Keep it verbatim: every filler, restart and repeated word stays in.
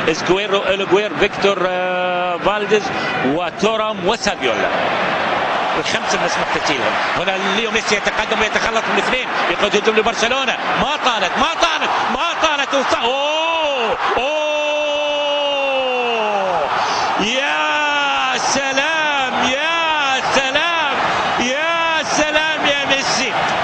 اسجويرو الجوير فيكتور فالديز وتورام وسافيولا، الخمسه مسموح تسجيلهم. هنا ليو ميسي يتقدم ويتخلص من الاثنين، يقدم لبرشلونه، ما طالت ما طالت ما طالت وص... اوه اوه يا سلام يا سلام يا سلام يا ميسي.